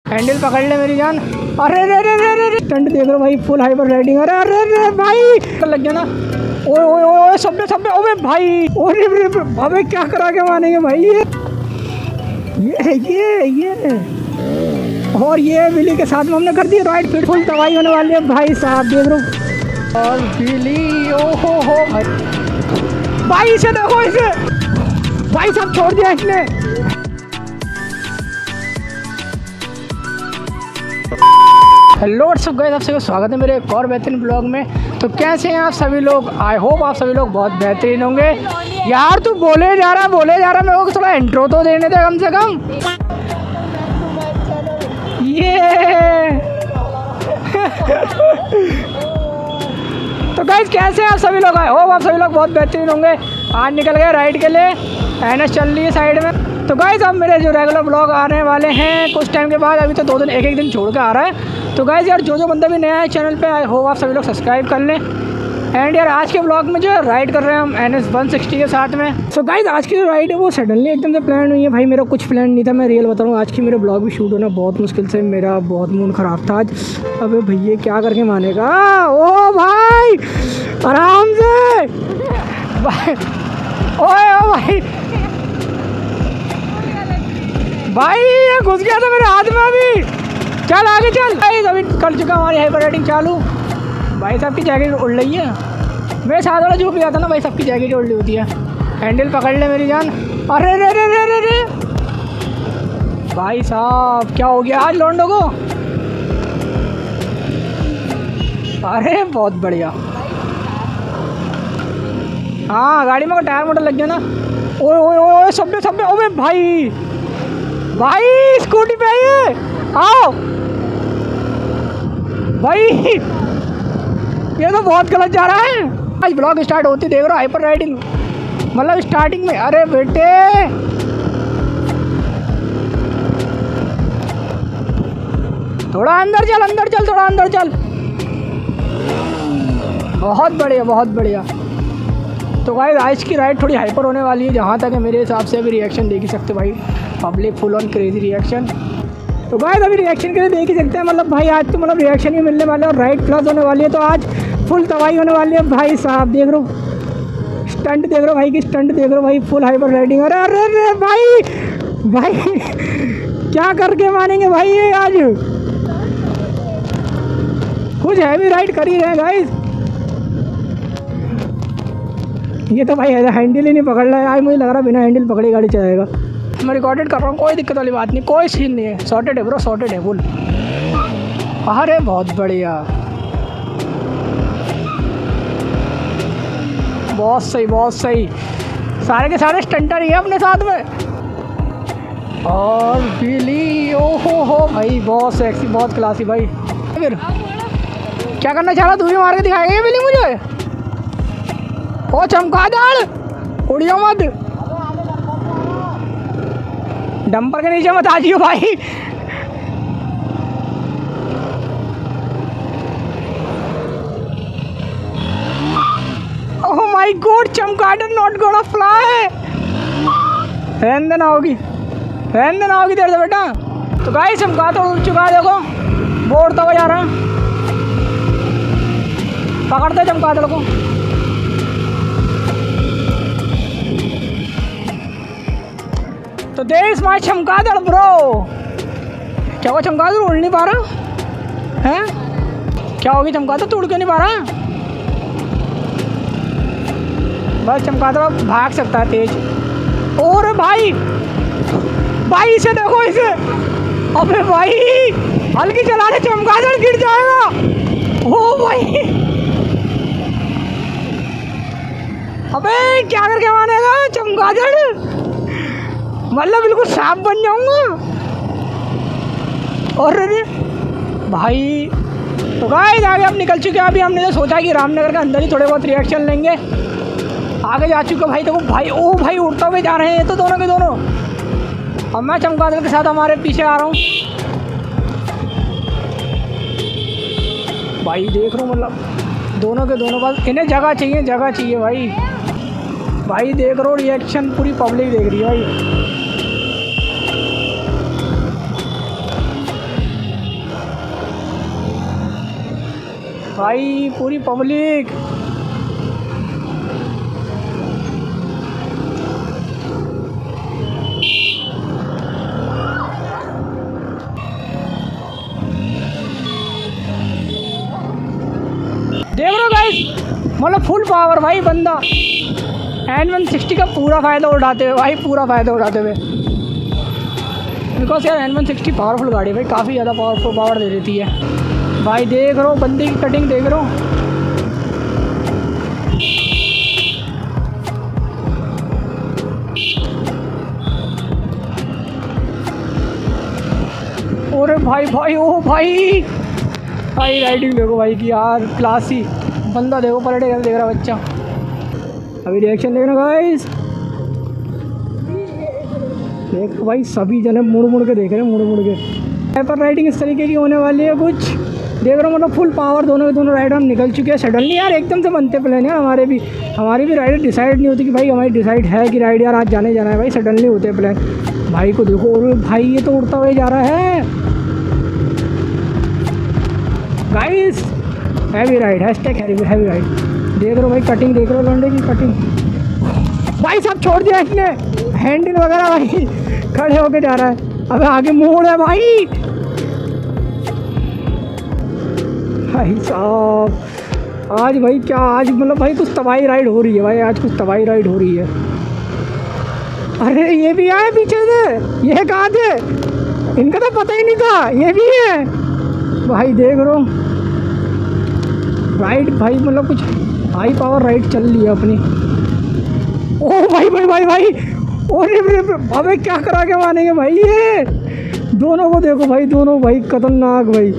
Handle पकड़ ले मेरी जान। अरे रे रे रे रे स्टंट देख रहे भाई, फुल हाइपर राइडिंग। अरे अरे रे भाई लग गया ना। ओए ओए ओए सब ओए भाई, ओरे अबे क्या करा के मानेंगे भाई ये और ये बिली के साथ में हमने कर दिया राइट फिट। फुल तबाही होने वाली है भाई साहब, देख रहे और बिली ओहो हो भाई, इसे देखो इसे भाई साहब, छोड़ दिया इसने। हेलो व्हाट्सअप गाइस, आप सभी स्वागत है मेरे एक और बेहतरीन ब्लॉग में। तो कैसे हैं आप सभी लोग? आई होप आप सभी लोग बहुत बेहतरीन होंगे। यार तू बोले जा रहा मेरे को थोड़ा इंट्रो तो देने दे कम से कम। ये तो गाइस कैसे हैं आप सभी लोग? आई होप आप सभी लोग बहुत बेहतरीन होंगे। आज निकल गए राइड के लिए, एनएस चल रही है साइड में। तो गाइस अब मेरे जो रेगुलर ब्लॉग आने वाले हैं कुछ टाइम के बाद, अभी तो 2 दिन एक दिन छोड़ के आ रहा है। तो गाइस यार जो बंदा भी नया है चैनल पे, आई होप आप सभी लोग सब्सक्राइब कर लें। एंड यार आज के ब्लॉग में जो है राइड कर रहे हैं हम NS 160 के साथ में। सो गाइस आज की जो राइड है वो सडनली एकदम से प्लान हुई है भाई। मेरा कुछ प्लान नहीं था, मैं रियल बता रहा हूँ। आज की मेरे ब्लॉग भी शूट होना बहुत मुश्किल से, मेरा बहुत मूड ख़राब था आज। अबे भैया क्या करके मानेगा? ओ भाई आराम से भाई, ओए ओ भाई भाई ये घुस गया था मेरे हाथ में। अभी चल आगे चल भाई, अभी कर चुका हमारी हाइपर राइडिंग चालू। भाई साहब की जैकेट उड़ रही है। मेरे साथ वाला जो भी आता ना भाई साहब की जैकेट उड़ रही होती है। हैंडल पकड़ ले मेरी जान। अरे रे रे रे रे रे भाई साहब क्या हो गया आज लौंडो को? अरे बहुत बढ़िया। हाँ गाड़ी में टायर मोटर लग गया ना। ओए ओए ओए सब ओए भाई भाई स्कूटी पे आइए, आओ भाई ये तो बहुत गलत जा रहा है। आज ब्लॉग स्टार्ट होती देख रहा हाइपर राइडिंग, मतलब स्टार्टिंग में। अरे बेटे थोड़ा अंदर चल थोड़ा अंदर चल। बहुत बढ़िया बहुत बढ़िया। तो भाई आज की राइड थोड़ी हाइपर होने वाली है, जहाँ तक है मेरे हिसाब से। अभी रिएक्शन देख ही सकते भाई, public full on crazy reaction. तो भाई अभी रिएक्शन के लिए देख ही सकते हैं, मतलब भाई आज तो मतलब रिएक्शन ही मिलने वाला है और राइड प्लस होने वाली है। तो आज फुल तबाही होने वाली है भाई साहब, देख रहे हो स्टंट देख रहे हो भाई की स्टंट देख रहे हो भाई, फुल हाइपर राइडिंग। अरे अरे अरे भाई क्या करके मानेंगे भाई ये आज? कुछ हैवी राइड कर ही रहे हैं गाइस। ये तो भाई हैंडल ही नहीं पकड़ रहा है आज, मुझे लग रहा है बिना हैंडल पकड़े गाड़ी चलाएगा। मैं रिकॉर्डेड कर रहा हूँ, कोई दिक्कत वाली बात नहीं, कोई सीन नहीं है। सॉर्टेड है ब्रो, सॉर्टेड है फुल। अरे बहुत बढ़िया, बहुत सही बहुत सही। सारे के सारे स्टंटर ही है अपने साथ में। और बिली ओहो हो भाई बहुत सेक्सी बहुत क्लासी भाई। फिर क्या करना चाह रहा, तू भी मार के दिखाएगा ये बिली मुझे? ओ चमगादड़ उड़ियो मत, डंपर के नीचे मत आ जियो भाई। ओह माय गॉड, चमगादड़ नॉट गोना फ्लाई। रहने देना होगी देर से बेटा। तो गाइस चमगादड़ उड़ चुका है, देखो वो उड़ता हुआ जा रहा है। पकड़ते चमगादड़ को। तो देयर इज माय चमगादड़ ब्रो। क्या हुआ चमगादड़ उड़ नहीं पा रहा है? क्या होगी चमगादड़, तो उड़ क्यों नहीं पा रहा? बस चमगादड़ भाग सकता है तेज। और भाई इसे देखो इसे। अबे भाई हल्की चला रहे, चमगादड़ गिर जाएगा। ओ भाई अबे क्या करके मानेगा चमगादड़, मतलब बिल्कुल सांप बन जाऊंगा। और भाई तो गाइस आगे हम निकल चुके हैं। अभी हमने तो सोचा कि रामनगर के अंदर ही थोड़े बहुत रिएक्शन लेंगे। आगे जा चुके भाई, देखो भाई ओ भाई उड़ता हुए जा रहे हैं तो दोनों के दोनों। अब मैं चमगादड़ के साथ हमारे पीछे आ रहा हूँ भाई, देख रहा हूँ मतलब दोनों के दोनों पास इन्हें जगह चाहिए भाई देख रहा हूँ रिएक्शन पूरी पब्लिक देख रही है भाई। भाई पूरी पब्लिक। देख रहे हो गाइस, मतलब फुल पावर भाई बंदा N160 का पूरा फ़ायदा उठाते हुए भाई, पूरा फ़ायदा उठाते हुए। बिकॉज यार N160 पावरफुल गाड़ी है भाई, काफ़ी ज़्यादा पावर दे देती है भाई। देख रहे हो बंदे की कटिंग, देख रहे हो। अरे भाई भाई, ओ भाई भाई राइडिंग देखो भाई की यार, क्लासी बंदा देखो, पलटे देख रहा बच्चा। अभी रिएक्शन देखना गाइस, देखो भाई सभी जने मुड़ मुड़ के देख रहे हैं, मुड़ मुड़ के। हाइपर राइडिंग इस तरीके की होने वाली है कुछ, देख रहा हूँ मतलब फुल पावर दोनों के दोनों राइडर हम निकल चुके हैं। सडनली यार एकदम से बनते प्लान यार, हमारी भी राइडर डिसाइड नहीं होती कि भाई हमारी डिसाइड है कि राइड यार आज जाने जाना है भाई, सडनली होते प्लान। भाई को देखो, और भाई ये तो उड़ता हुआ जा रहा है guys. Heavy ride, heavy ride. देख रहे हो भाई कटिंग, देख रहे हो लंडे की कटिंग भाई, सब छोड़ दिया इसने, हैंडल वगैरह भाई खड़े होके जा रहा है। अबे आगे मोड़ है भाई, भाई साहब आज भाई क्या, आज मतलब भाई कुछ तबाही राइड हो रही है भाई, आज कुछ तबाही राइड हो रही है। अरे ये भी आए पीछे से, ये कहाँ थे, इनका तो पता ही नहीं था ये भी है भाई। देख रहे हो राइड भाई, मतलब कुछ हाई पावर राइड चल रही है अपनी। ओ भाई भाई भाई भाई, अबे क्या करा के मानेंगे भाई ये दोनों को, देखो भाई दोनों भाई खतरनाक भाई,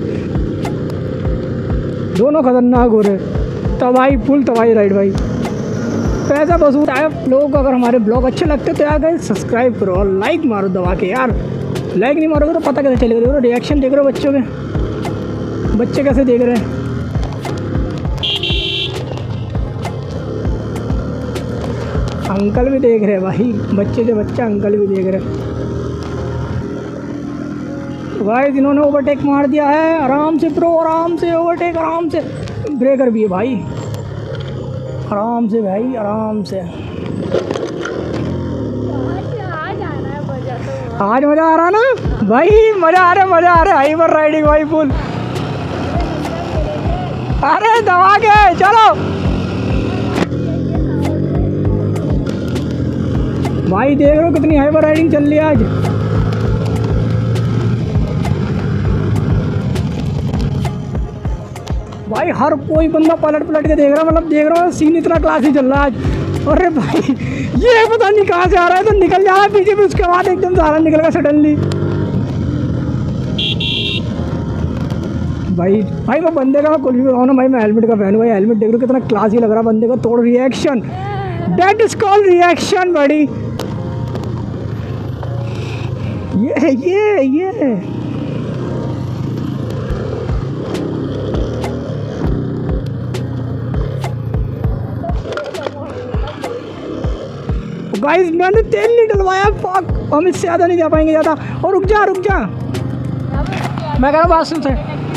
दोनों खतरनाक हो रहे। तबाही, फुल तबाही राइड भाई। पैसा वसूल है लोग। अगर हमारे ब्लॉग अच्छे लगते तो यार सब्सक्राइब करो और लाइक मारो दबा के यार, लाइक नहीं मारोगे तो पता कैसे चलेगा। देखो रिएक्शन देख रहे हो बच्चों के, बच्चे कैसे देख रहे हैं। अंकल भी देख रहे हैं भाई, बच्चे से बच्चा अंकल भी देख रहे हैं भाई। जिन्होंने ओवरटेक मार दिया है आराम से प्रो, आराम से ओवरटेक, आराम से ब्रेकर भी है भाई, आराम से भाई आराम से। आज मज़ा आ रहा ना भाई, मज़ा आ रहा है हाइपर राइडिंग भाई फुल। अरे दबा के चलो भाई, देख रहे हो कितनी हाइपर राइडिंग चल रही है आज। भाई हर कोई बंदा पलट के देख रहा है, मतलब देख रहा है सीन इतना क्लासी चल रहा है आज। अरे भाई ये पता नहीं कहाँ से आ रहा है, तो निकल जा रहा है पीछे भी, उसके बाद एकदम से आ रहा है, निकल गया सडनली भाई। भाई वो बंदे का मैं कुछ भी बताऊँ ना भाई, मैं हेलमेट का फैन हूँ भाई। हेलमेट देख रहे हो कितना क्लासी लग रहा है बंदे का, तोड़ reaction, that is called reaction बड़ी। ये गाइस मैंने तेल नहीं डलवाया, फक, हम इससे ज़्यादा नहीं जा पाएंगे ज़्यादा। और रुक जा मैं कह रहा हूँ बात सुन से,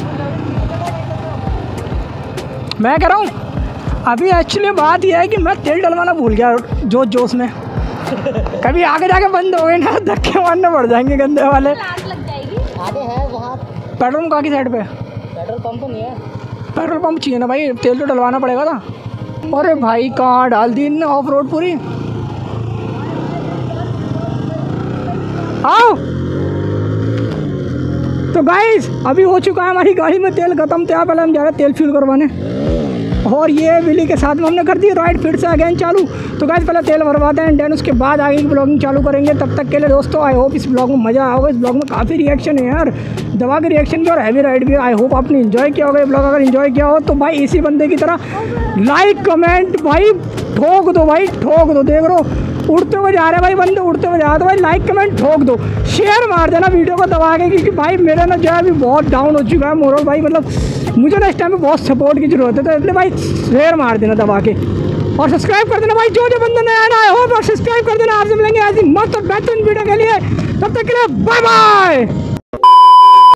मैं कह रहा हूँ अभी एक्चुअली बात यह है कि मैं तेल डलवाना भूल गया जोश में। कभी आगे जाके बंद हो गए ना, धक्के मारने पड़ जाएंगे गंदे वाले। आगे है वहाँ पेट्रोल पंप की साइड पे, पेट्रोल पंप तो नहीं है, पेट्रोल पंप चाहिए ना भाई, तेल तो डलवाना पड़ेगा ना। अरे भाई कहाँ डाल दी इनने ऑफ रोड पूरी। आओ तो गाइस अभी हो चुका है हमारी गाड़ी में तेल खत्म, तो यहाँ पहले हम जा रहे हैं तेल फ्यूल करवाने। और ये विली के साथ में हमने कर दी राइड फिर से अगेन चालू। तो गाइस पहले तेल भरवाते हैं, देन उसके बाद आगे की ब्लॉगिंग चालू करेंगे। तब तक के लिए दोस्तों आई होप इस ब्लॉग में मज़ा आया होगा। इस ब्लॉग में काफ़ी रिएक्शन है यार, दवा के रिएक्शन भी और हैवी राइड भी। आई होप आपने इन्जॉय किया होगा ये ब्लॉग। अगर इन्जॉय किया हो तो भाई इसी बंदे की तरह लाइक कमेंट भाई ठोक दो भाई, ठोक दो। देख रो उड़ते हुए जा रहे भाई बंदे, उड़ते हुए जा रहे, तो भाई लाइक कमेंट ठोक दो, शेयर मार देना वीडियो को दबा के, क्योंकि भाई मेरा ना जो है अभी बहुत डाउन हो चुका है मोरल भाई, मतलब मुझे ना इस टाइम में बहुत सपोर्ट की जरूरत है। तो इसलिए भाई शेयर मार देना दबा के और सब्सक्राइब कर देना भाई, जो बंदे नया आए हो और सब्सक्राइब कर देना। आपसे मिलेंगे ऐसी मस्त और बेहतरीन वीडियो के लिए, तब तक के लिए बाय बाय।